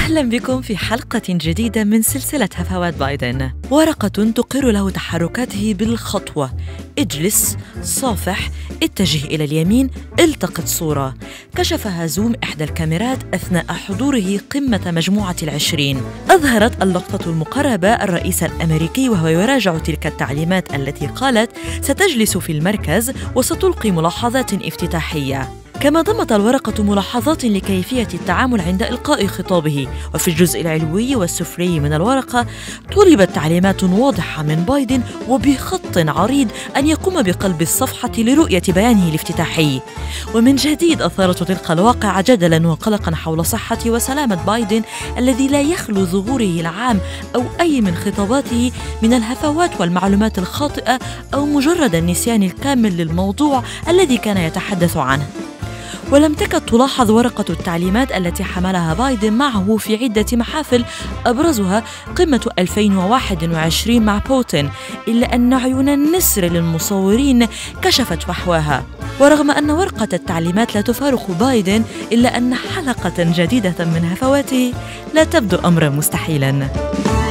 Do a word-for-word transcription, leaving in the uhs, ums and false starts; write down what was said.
أهلا بكم في حلقة جديدة من سلسلة هفوات بايدن. ورقة تقر له تحركاته بالخطوة: اجلس، صافح، اتجه إلى اليمين، التقط صورة. كشفها زوم إحدى الكاميرات أثناء حضوره قمة مجموعة العشرين. أظهرت اللقطة المقربة الرئيس الأمريكي وهو يراجع تلك التعليمات التي قالت ستجلس في المركز وستلقي ملاحظات افتتاحية. كما ضمت الورقة ملاحظات لكيفية التعامل عند إلقاء خطابه. وفي الجزء العلوي والسفلي من الورقة طلبت تعليمات واضحة من بايدن وبخط عريض أن يقوم بقلب الصفحة لرؤية بيانه الافتتاحي. ومن جديد أثارت تلك الواقعة جدلاً وقلقاً حول صحة وسلامة بايدن الذي لا يخلو ظهوره العام أو أي من خطاباته من الهفوات والمعلومات الخاطئة أو مجرد النسيان الكامل للموضوع الذي كان يتحدث عنه. ولم تكد تلاحظ ورقة التعليمات التي حملها بايدن معه في عدة محافل أبرزها قمة ألفين وواحد وعشرين مع بوتين، إلا أن عيون النسر للمصورين كشفت فحواها. ورغم أن ورقة التعليمات لا تفارق بايدن، إلا أن حلقة جديدة من هفواته لا تبدو أمرا مستحيلا.